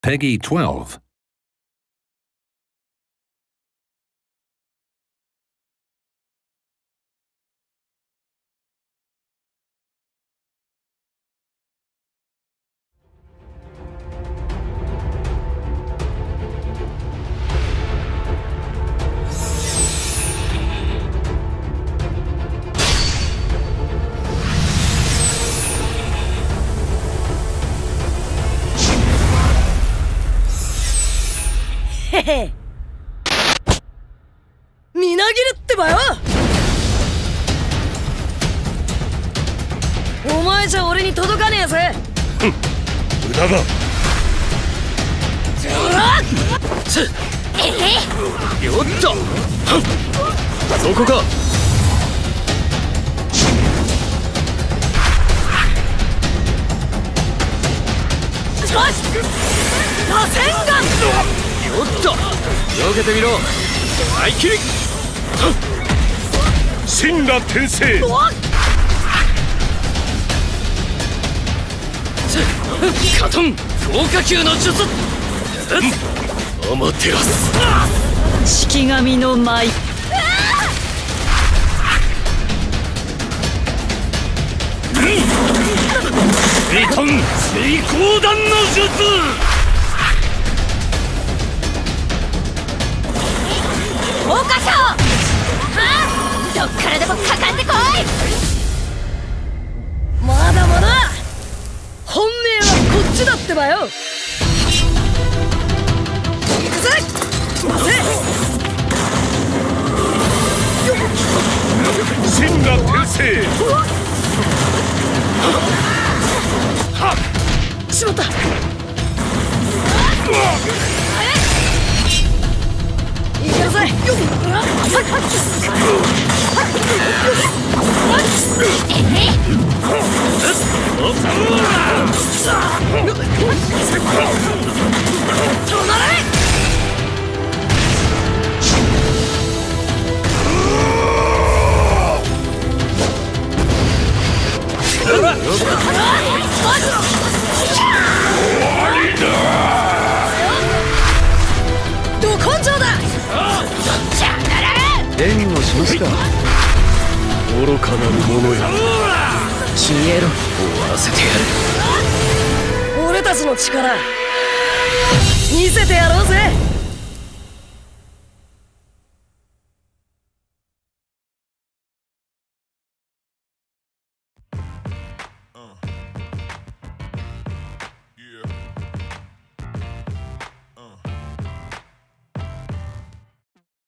Peggy 12. へへ、みなぎるってばよ。お前じゃ俺に届かねえぜ。 ふん、無駄だ。よっと、そこか。 螺旋丸。 よっと、避けてみろ。合切り。神羅転生。カトン強化球の術。アマテラス。 式神の舞。 聖遁聖光弾の術。 豪華賞。どっからでもかかってこい。まだまだ本命はこっちだってばよ。行くぜ。 神羅転生。 しまった。いけるぜ。ど根性だ。 援護しますか。愚かなる者よ。 消えろ。 終わらせてやる。 俺たちの力見せてやろうぜ。